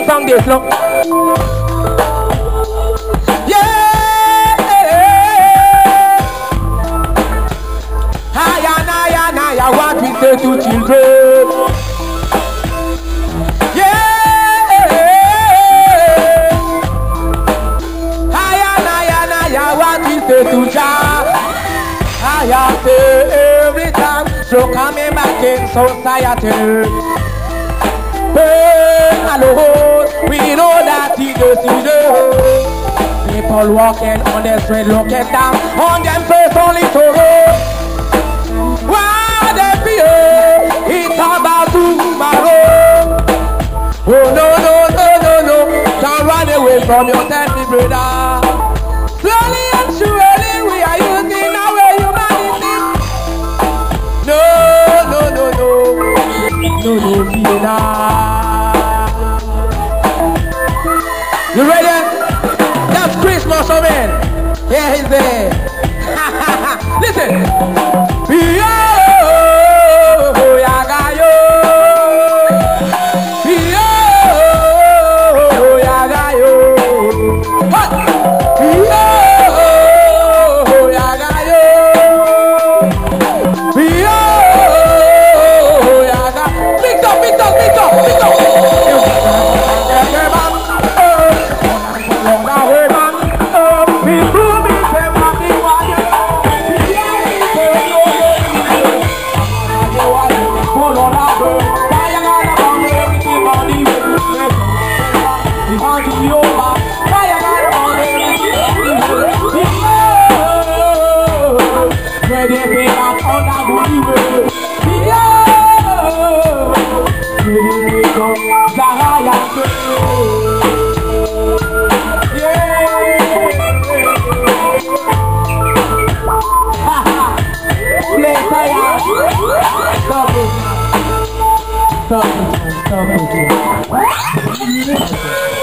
one song this, look. Yeah. Hiya, what we say to children. Yeah. Hiya, what we say to child. Hiya, every time. So coming back in society. Alone, we know that he does people walking on the street looking down on them face only sorrow. Why they fear it's about tomorrow. Oh no, don't run away from your destiny, brother. Slowly and surely we are using our humanity. No, fear now. You ready? That's Christmas, oh man. Yeah, he's there. Listen. Yo, yaga yo. Yo, yaga yo. Yo, yaga yo. Yo, yaga. Pick up. Stop it.